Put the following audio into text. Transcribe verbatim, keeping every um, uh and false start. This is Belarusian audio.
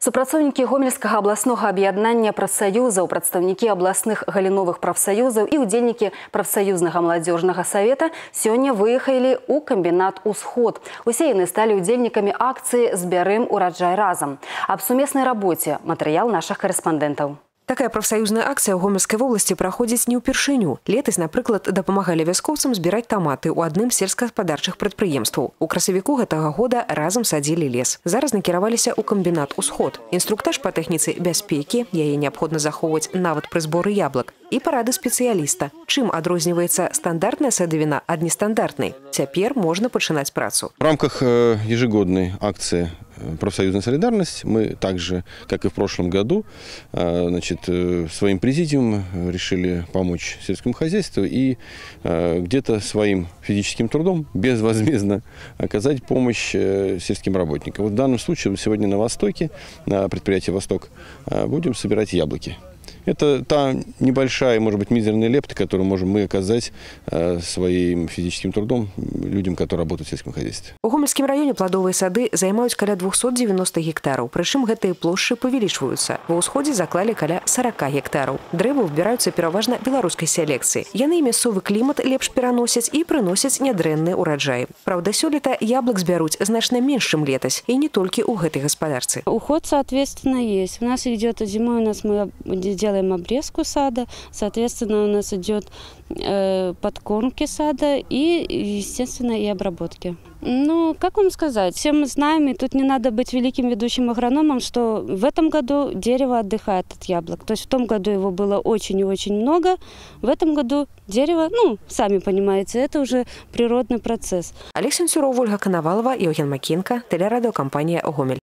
Супрацоўнікі Гомельскага абласнога аб'яднання прафсаюзаў, прадстаўнікі абласных галіновых прафсаюзаў і ўдзельнікі прафсаюзнага маладзёжнага савета сёння выехалі ў камбінат «Усход». Усе яны сталі ўдзельнікамі акцыі «Збярэм ураджай разам». Аб сумеснай рабоце матэрыял нашых карэспандэнтаў. Такая прафсаюзная акцыя ў Гомельскай вобласці праходзіць не ўпершыню. Летась, напрыклад, дапамагалі вяскоўцам збіраць таматы ў адным з сельскагаспадарчых прадпрыемстваў. У красавіку гэтага года разам садзілі лес. Зараз накіраваліся ў камбінат «Усход». Інструктаж па тэхніцы бяспекі, яе неабходна захоўваць нават пры зборы яблык, і парады спецыяліста. Чым адрозніваецца стандартная садавіна ад нестандартнай? Цяпер можна пачынаць працу. В рамках ежегодной акции «Профсоюзная солидарность» мы также, как и в прошлом году, значит, своим президиумом решили помочь сельскому хозяйству и где-то своим физическим трудом безвозмездно оказать помощь сельским работникам. Вот в данном случае сегодня на Востоке, на предприятии «Восток», будем собирать яблоки. Это та небольшая, может быть, мизерная лепта, которую можем мы оказать э, своим физическим трудом людям, которые работают в сельском хозяйстве. У Гомельскім раёне пладовыя сады займаюць каля двухсот девяноста гектараў, прычым гэтыя плошчы павялічваюцца. Ва ўсходзе заклалі каля сорока гектараў. Дрэвы выбіраюцца пераважна беларускай селекцыі. Яны мясцовы клімат лепш пераносяць і прыносяць нядрэнныя ўраджаі. Праўда, сёлета яблык збяруць значна менш, чым летась, і не толькі ў гэтай гаспадарцы. Уход, соответственно, есть. У нас идет зимой, у нас мы делаем обрезку сада, соответственно, у нас идет э, подкормки сада и, естественно, и обработки. Ну, как вам сказать, все мы знаем, и тут не надо быть великим ведущим агрономом, что в этом году дерево отдыхает от яблок. То есть в том году его было очень и очень много, в этом году дерево, ну, сами понимаете, это уже природный процесс. Олег Сенцюров, Ольга Коновалова, Евген Макенко, телерадиокомпания «Гомель».